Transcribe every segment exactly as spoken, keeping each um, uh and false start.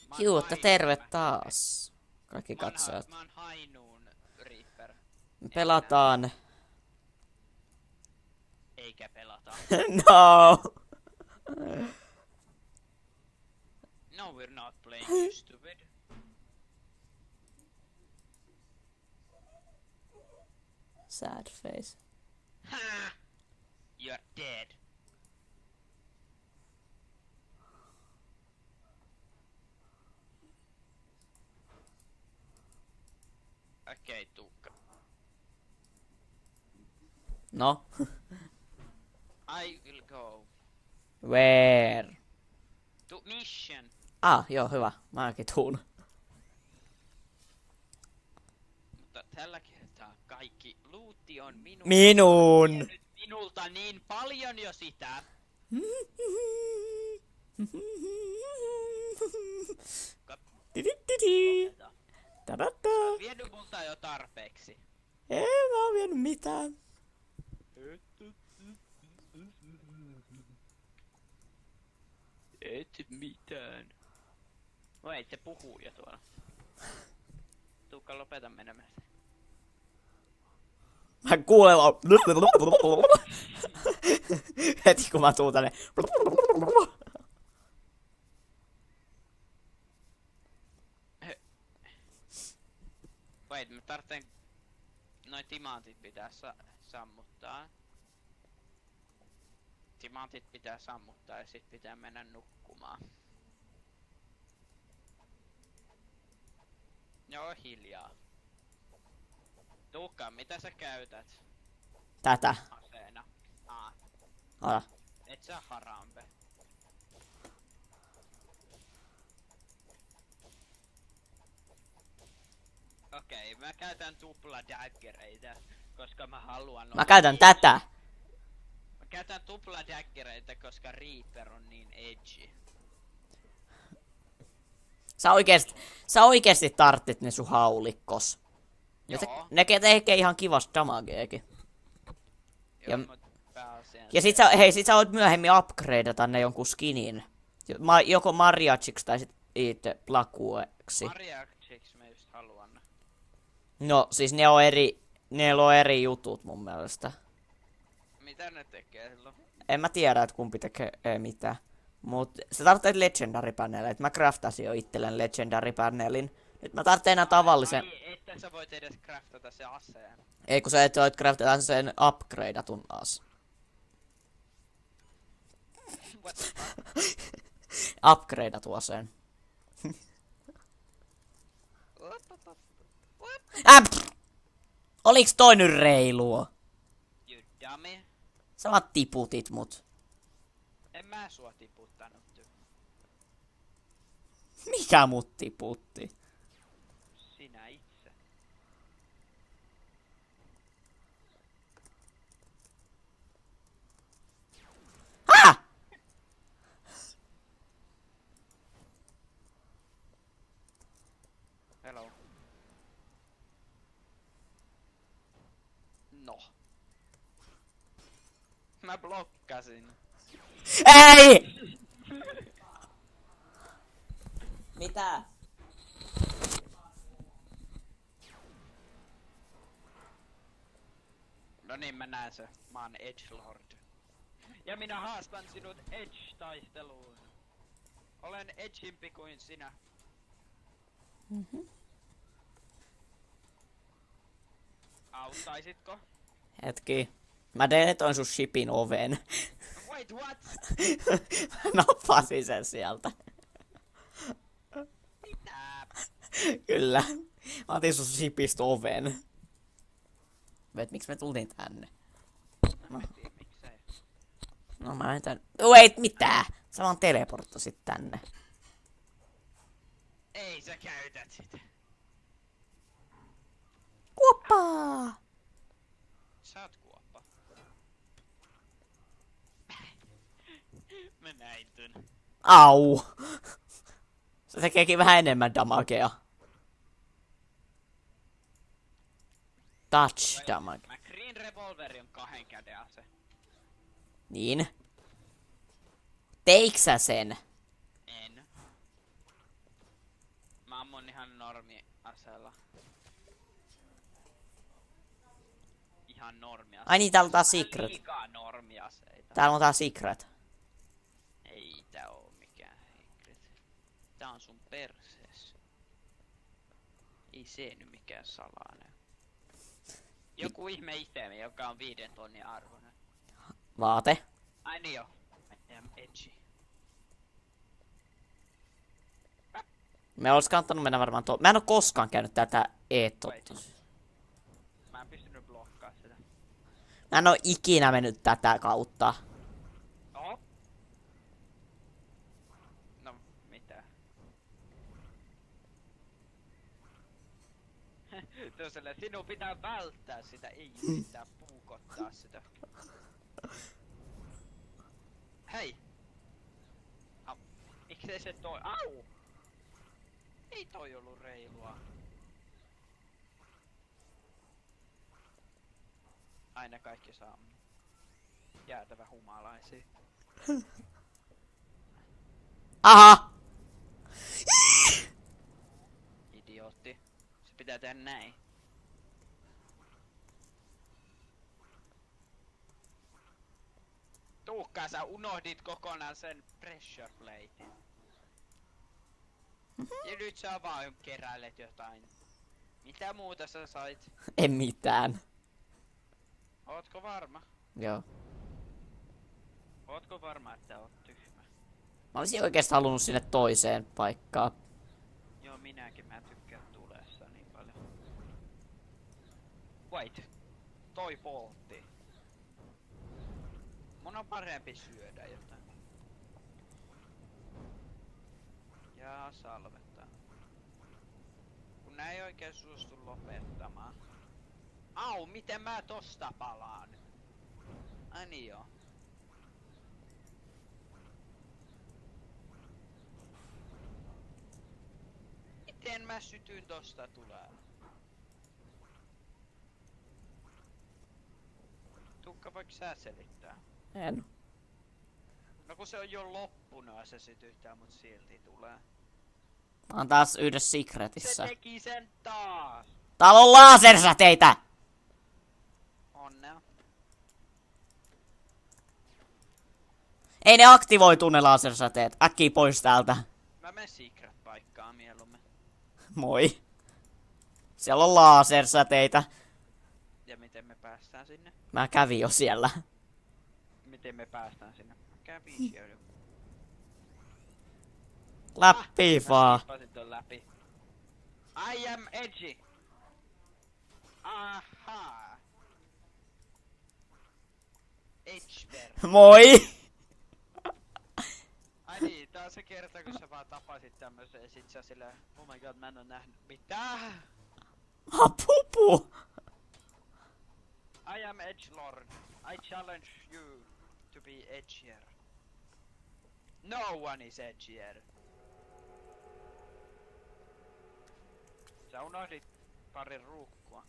Juutta, terve taas. Kaikki katsojat. Mä oon Hainuun Reaper. Me pelataan. Eikä pelata. No! No, we're not playing, you stupid. Sad face. Ha! You're dead. Okei, okay, Tuukka. No? I will go Where? to mission. Ah, joo, hyvä. Mäkin tuun. Mutta tällä kertaa kaikki lootti on minun. Minun! Nyt minulta niin paljon jo sitä. Tidididi. Tadada. Vienyt multa jo tarpeeksi. Ei mä oo vienyt mitään. Et mitään. Vai se puhuu jo tuolla. Tuukka, lopeta menemästä. Mä kuulen vaan. Heti kun mä tuun tänne. Wait, mä tarvitsen... Noi timantit pitää sa sammuttaa. Timantit pitää sammuttaa ja sit pitää mennä nukkumaan. Joo, hiljaa. Tuukka, mitä sä käytät Tätä. aseena? Aa, Ota. et sä harampe. Okei, mä käytän tupla daggereita, koska mä haluan... Mä käytän tätä. Mä käytän tupla daggereita, koska Reaper on niin edgy. Sä oikeesti, sä oikeesti tarttit ne sun haulikkos. Ne, te, Joo. ne tekee ihan kivasta damageekin. Ja- Joo, mut pääasiassa... Ja sit sä, hei, sit sä voit myöhemmin upgradeata ne jonkun skinin. Ma, joko Mariachiksi tai sit itse Plakueksi. Mariachiksi mä just haluan. No, siis ne on eri, ne on eri jutut mun mielestä. Mitä ne tekee silloin? En mä tiedä, että kumpi tekee ei, mitä. Mut sä tarvitset legendary paneleita. Mä craftasin jo itselleen legendary panelin. Nyt mä tarvitsen enää tavallisen. Ai, että sä voit edes craftata se aseen. Ei kun sä et voit craftata sen upgradeatun as. What the fuck? Upgradeatu aseen. What the fuck? What? Äh, pff. Oliks toi nyt reilua? You dummy. Sä vaan tiputit mut. En mä sua tiputtanut. ty- Mikä mut tiputti? Sinä itse. Häh? Hello. No. Mä blokkasin. Ei! Mitä? No niin, mä näen se. Mä oon Edgelord. Ja minä haastan sinut Edge-taisteluun. Olen edgimpi kuin sinä. Mhm. Auttaisitko? Hetki. Mä deletoin sun shipin oven. Wait, what? Mä nappasin sen sieltä. Mitä? Kyllä. Mä otin sun shipistä oven. Vet, miksi me tultiin tänne? Mä en tiedä miksei. No mä en tän... Wait, mitä? Sä vaan teleporttasit tänne. Ei sä käytät sitä. Kuoppaa! Sä oot kuoppa. Mä näin tän. Au! Se tekeekin vähän enemmän damagea. Touch damage. Mä Green Revolveri on kahden käden ase. Niin. Teiksä sen? En. Mä ammun ihan normi aseella. Ihan normi aseella. Ai niin, täällä on taas secret. Liikaa normi aseita. Täällä on taas secret. Ei tää oo mikään secret. Tää on sun persees. Ei se nyt mikään salainen. Joku ihme itemi, joka on viiden tonnin arvoinen. Vaate. Ai niin joo. I am edgy. Me olis kannattanut mennä varmaan tuo. Mä en oo koskaan käynyt tätä eettotta. Mä en pystynyt blokkaa sitä. Mä en oo ikinä mennyt tätä kautta. Oho. No, mitä? Toiselle, sinun pitää välttää sitä, ei yrittää puukottaa sitä. Hei! Au. Miksei se toi? Au! Ei toi ollut reilua. Aina kaikki saa jäätävä humalaisia. Aha! Idiootti. Se pitää tehdä näin. Tuukkaa, sä unohdit kokonaan sen pressure platein. Ja nyt sä vaan keräilet jotain. Mitä muuta sä sait? En mitään. Ootko varma? Joo. Ootko varma, että oot tyhmä? Mä olisin oikeesti halunnut sinne toiseen paikkaan. Joo, minäkin. Mä tykkään tulessa niin paljon. Wait. Toi poltti. Mun on parempi syödä jotain. Ja salvetta. Kun nää ei oikein suostu lopettamaan. Au, miten mä tosta palaan? Ai niin joo. Miten mä sytyn tosta tulee? Tukka, voiko sä selittää? En. No kun se on jo loppunut ja se sytyttää, mut silti tulee. Mä oon taas yhdessä Se secretissä. teki sen taas! Täällä on lasersäteitä! Onnea. Ei ne aktivoitu ne lasersäteet. Äkkiä pois täältä. Mä menen secret paikkaan mieluummin. Moi. Siellä on lasersäteitä. Ja miten me päästään sinne? Mä kävin jo siellä. Miten me päästään sinne? Mä kävin siellä. Läpi vaan. Mä ton läpi. I am edgy. Aha. Edgever. Moi. Ai niin, tää on se kerta kun sä vaan tapasit tämmösen ja sit sä silleen, oh my god, mä en oo nähnyt mitään. Ah, pupu. I am edgelord. I challenge you to be edgier. No one is edgier. Sä unohdit pari ruukkua.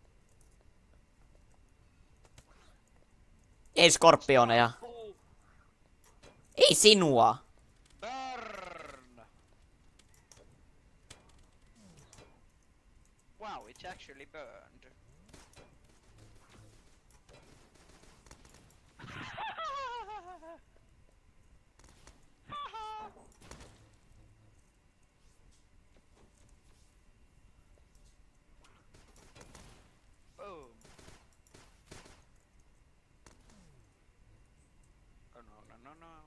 Ei skorpioneja. Puu. Ei sinua. Burn! Wow, it's actually burned. Boom. Oh no, no, no, no, no.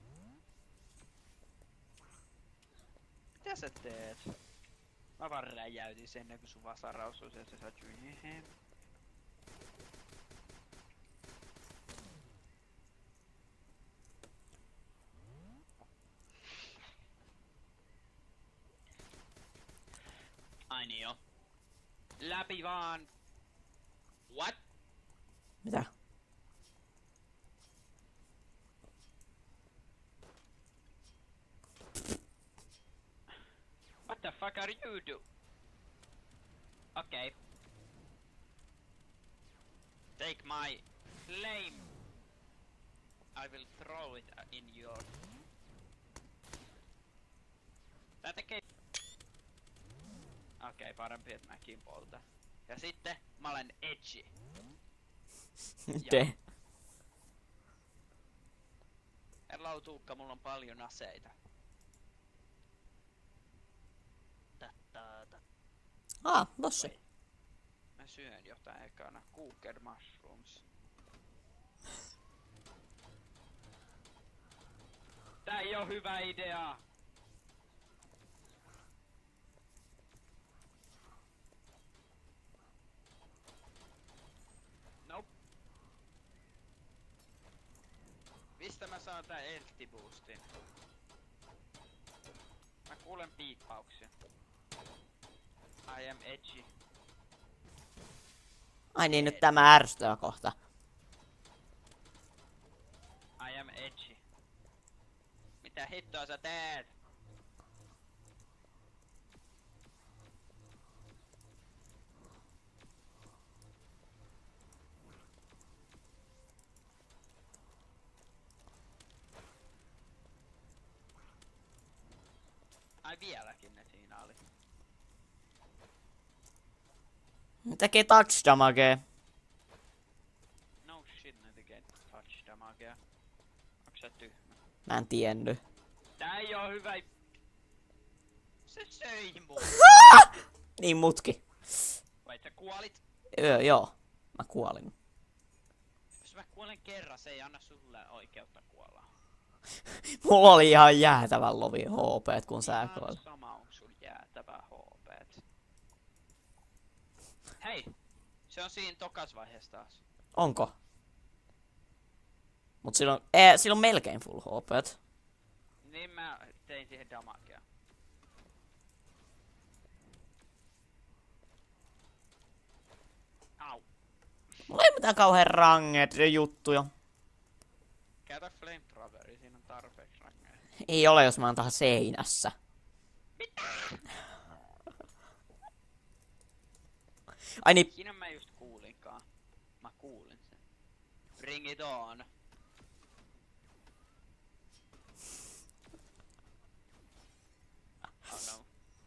Mitä sä teet? Mä vaan räjäytin sen ennen kuin sun vasaraus on ja sä saat jyhehem. Ai niin joo. Läpi vaan. What? Mitä? What the fuck are you do? Okay. Take my flame. I will throw it in your... Tää tekee... Okei, okay, parempi että mäkin polta. Ja sitten mä olen edgy. De. Hello Tuukka, mulla on paljon aseita. Tattaata. Ah, bossi. Mä syön jotain ekana. Cooker mushrooms. Tää ei oo hyvä idea! Nope. Mistä mä saan tää eltti boostin? Mä kuulen piippauksia. I am edgy. Ai niin, nyt tämä ärsyttää kohta. I am edgy. Mitä hittoa sä teet? Ai vieläkin ne siinä oli. Tekee touch damagea. No shit, ne tekee touch damagea. Onks sä tyhmä? Mä en tiennyt. Tää ei oo hyvä. Se söi mut. Niin mutki. Vai sä kuolit? Öö, joo. Mä kuolin. Jos mä kuolen kerran, se ei anna sulle oikeutta kuolla. Mulla oli ihan jäätävän lovi H P, kun sä Ihan kuolit. sama on sun jäätävä H P. Hei! Se on siinä tokas vaiheessa taas. Onko? Mut silloin, ee, silloin melkein full H P. Niin mä tein siihen damagea. Au. Mulla ei mitään kauhean ranget juttuja. Käytä flamethroweri, siinä on tarpeeksi rangeja. Ei ole, jos mä oon tähän seinässä. Mitä? Ai niin, Siinä mä just kuulinkaan. Mä kuulin sen. Bring it on. Oh no.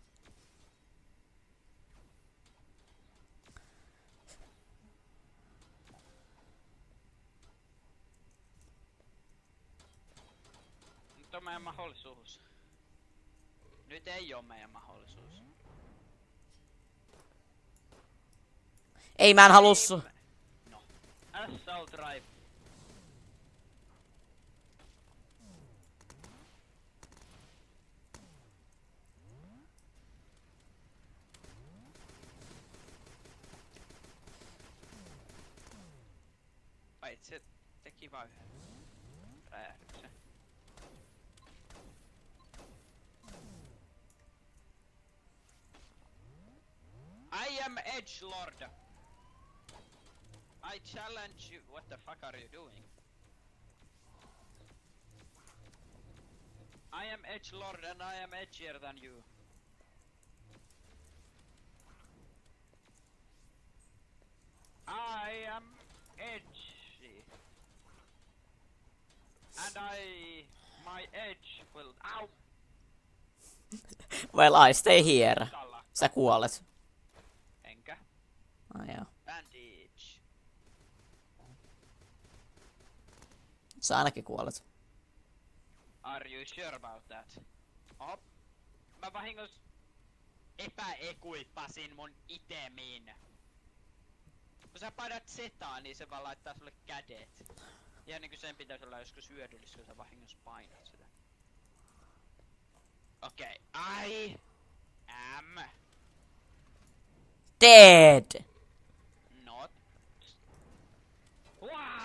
Nyt on meidän mahdollisuus. Nyt ei oo meidän mahdollisuus. ei mä en halua su... No. Assault rifle. Vai se teki vaan yhden räjähdyksen. I am edgelord. I challenge you. What the fuck are you doing? I am edgelord and I am edgier than you. I am edgy. And I... My edge will... Ow! Well, I stay here. Talla. Sä kuolet. Enkä. Ai joo. Bandage. Sä ainakin kuolet. Are you sure about that? Oho. Mä vahingossa epäekuippasin mun itemin. Kun sä painat setaa, niin se vaan laittaa sulle kädet. Ja niinku sen pitäisi olla joskus hyödyllistä, kun sä vahingossa painat sitä. Okei, okay. I am Dead! not. Wah!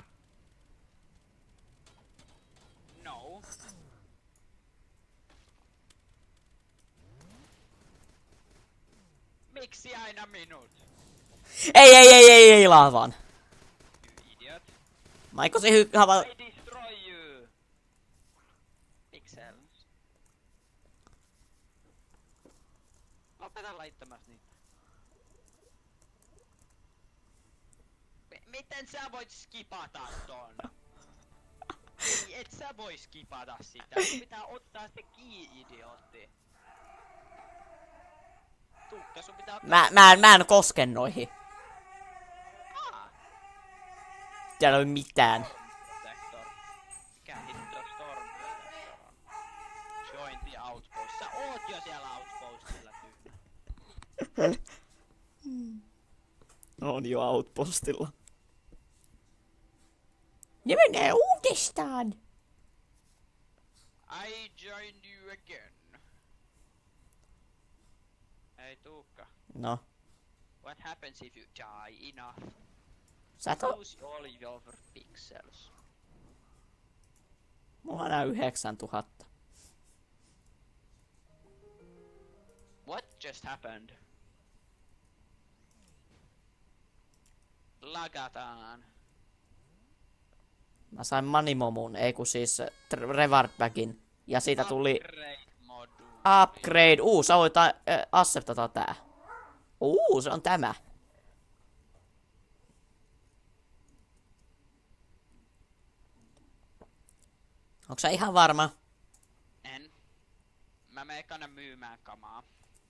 No. Miksi aina minut? Ei, ei, ei, ei, ei, laavaan. You idiot. Mä aikoisin hy- hava... I destroy you. Pixels. Lopeta laittamasta niin. M- miten sä voit skipata ton? Ei, et sä voi skipata sitä. Sun pitää ottaa se key, idiootti. Tuukka, sun pitää ottaa... Mä, mä, en- mä en koske noihin. Aa, Täällä ei ole mitään. Protector. Mikä hitto Storm Protector on? Join the outpost. Sä oot jo siellä outpostilla tyhmä. On jo outpostilla. Ne menee uudestaan. I joined you again. Hei Tuukka. No, What happens if you die enough? sä et oo... Lose all your pixels. Mulla on nää yhdeksäntuhatta. What just happened? Lagataan. Mä sain Manimomun, ei kun siis äh, tr- Reward Bagin. Ja siitä tuli Upgrade module. upgrade. Uu, sä voit äh, acceptata tää. Uu, se on tämä. Onko sä ihan varma? En. Mä menen ekana myymään kamaa.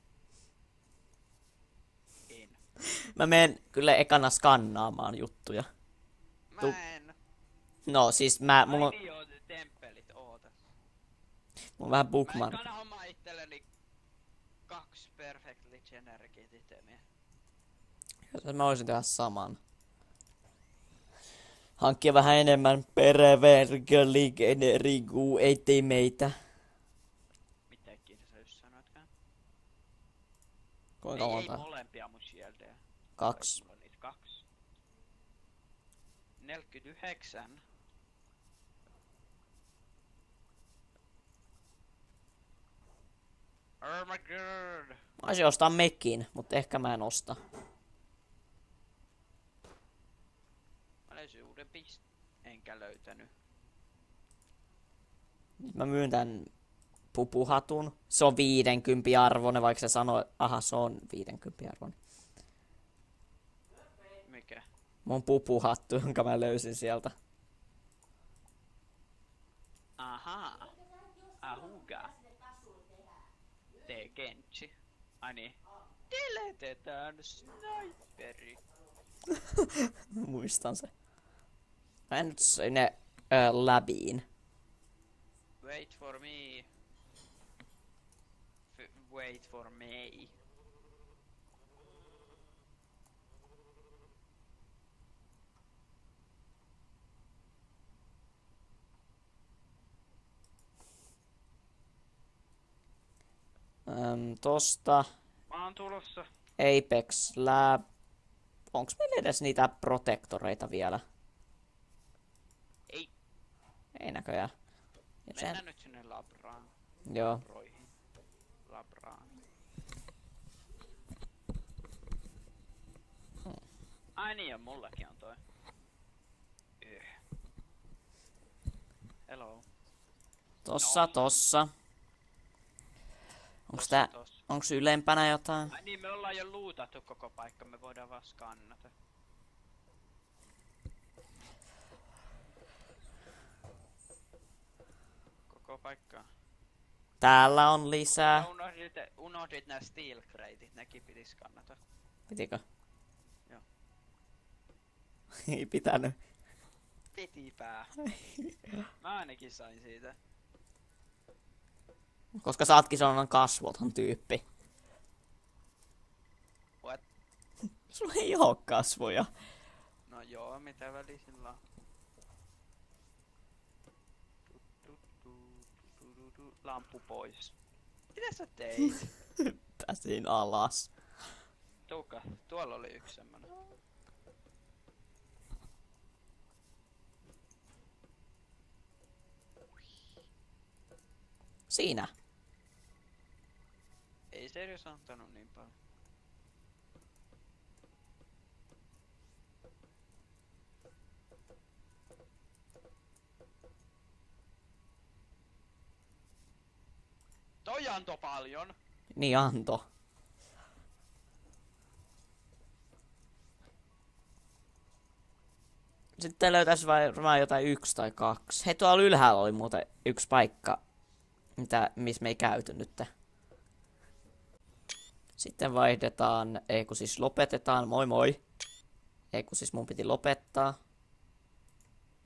En. Mä menen kyllä ekana skannaamaan juttuja. Mä Tu- en. No siis mä, mulla on, Ai niin, oot temppelit, oota. mulla on vähän Mä bookmark. ekana hommaa itselleni kaksi perfectly generic itemia. Mä voisin tehdä saman. Hankkia vähän enemmän perevergeligenerigu etimeitä. Mitä ikinä sä just sanoitkaan? Kuinka Ei, ei monta? molempia mun shieldeja. Kaksi. Mulla on niitä kaksi. neljäkymmentäyhdeksän. Oh my god. Mä voisin ostaa mekin, mutta ehkä mä en osta. Mä löysin uuden pist... Enkä löytänyt. Nyt mä myyn tän pupuhatun. Se on viidenkympin arvoinen, vaikka se sanoo, aha, se on viidenkympin arvoinen. Mikä? Mun pupuhattu, jonka mä löysin sieltä. Ahaa. Ahuga. Tee Genchi. Ai niin. Deletetään sniperi. Muistan se. Mä en nyt sinne äh, läbiin. Wait for me. F wait for me. Ähm, tosta Mä oon tulossa. Apex Lab. Onks meillä edes niitä protektoreita vielä? Ei. Ei näköjään. Ja Mennään sen... nyt sinne labraan. Joo. Labroihin. Labraan. Ai niin, ja mullakin on toi. Yh. Hello. Tossa, No. tossa. Onks Tossa, tää... tossa. Onks ylempänä jotain? Ai niin, me ollaan jo luutattu koko paikka, me voidaan vaan skannata. Koko paikkaa. Täällä on Sä lisää. unohdit, unohdit nää steel crateit, nekin piti skannata. Pitikö? Joo. Ei pitänyt. Pitipää. Mä ainakin sain siitä. Koska sä ootkin sellainen kasvoton tyyppi. What? Sulla ei oo kasvoja. No joo, mitä väliä sillä on? Lamppu pois. Mitä sä teit? Pääsin alas. Tuukka, tuolla oli yksi semmonen. Siinä. Ei se edes antanut niin paljon. Toi antoi paljon. Niin anto. Sitten löytäis varmaan jotain yksi tai kaksi. Hei, tuolla ylhäällä oli muuten yksi paikka, mitä, missä me ei käyty nyt. Sitten vaihdetaan, ei kun siis lopetetaan, moi moi. Ei kun siis mun piti lopettaa.